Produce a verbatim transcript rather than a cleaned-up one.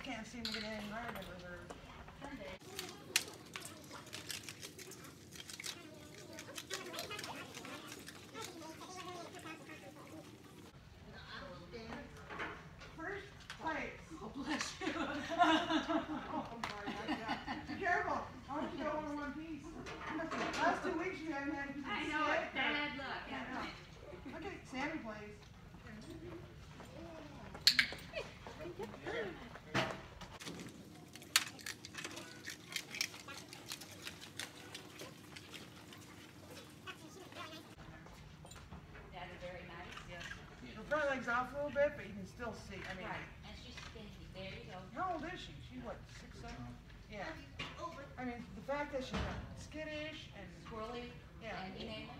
can't seem to get any higher than reserve. First place. Oh, bless you. Oh, I'm sorry. Be careful. I want you to go in one piece. Last two weeks you haven't had a piece of I know stick, it's bad luck. or- Yeah, no. Okay, Sammy plays. That's very nice. Yes. Her front leg's off a little bit, but you can still see. I mean, Right. And she's skinny. There you go. how old is she? She's what, six, seven? Yeah. I mean, the fact that she's not skittish and Squirrely. yeah. And you name it.